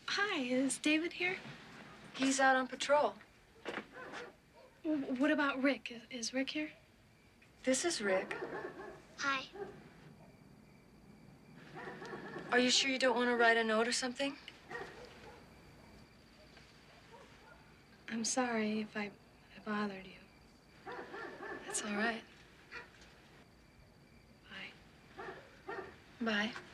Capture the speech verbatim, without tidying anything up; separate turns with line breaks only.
Hi, is David here?
He's out on patrol.
W what about Rick? Is, is Rick here?
This is Rick.
Hi.
Are you sure you don't want to write a note or something?
I'm sorry if I, I bothered you.
That's all right.
Bye.
Bye.